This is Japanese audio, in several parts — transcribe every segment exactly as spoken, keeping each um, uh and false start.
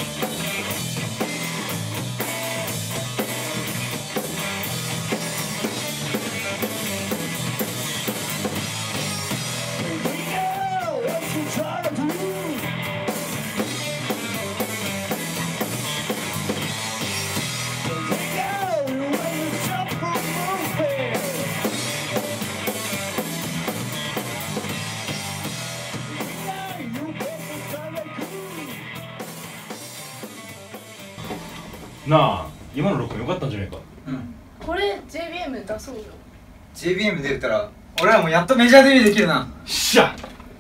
なあ、今の録音良かったんじゃねえか。 うん。 これ ジェイビーエム 出そうよ。 ジェイビーエム 出れたら俺らもやっとメジャーデビューできるな。 しゃ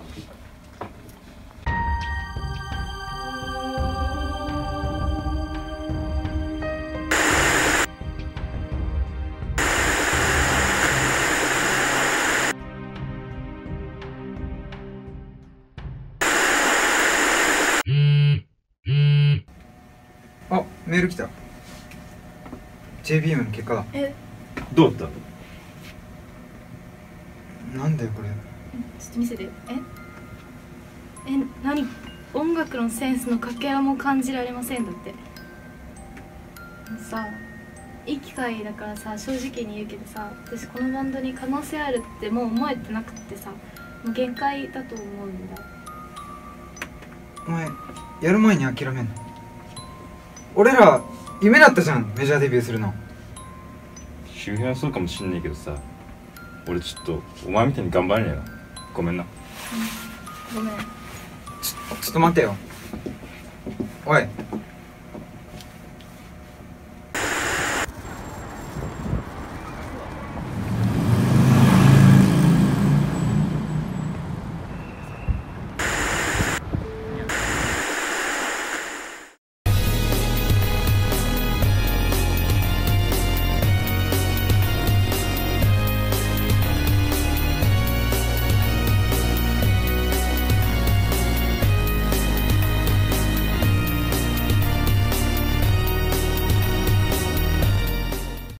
あ、メール来た。 ジェイビーエム の結果だ。 え、 どうだった？ なんだよこれ。 ちょっと見せて。ええ、何？音楽のセンスの掛け合いも感じられませんだって。さ、いい機会だからさ、正直に言うけどさ、私このバンドに可能性あるってもう思えてなくってさ、もう限界だと思うんだ。 お前やる前に諦めんの？俺ら夢だったじゃん、メジャーデビューするの。 周辺はそうかもしんねえけどさ、俺ちょっとお前みたいに頑張れねえな。ごめんな。 うん、ごめん。 ちょ、ちょっと待ってよ。おい、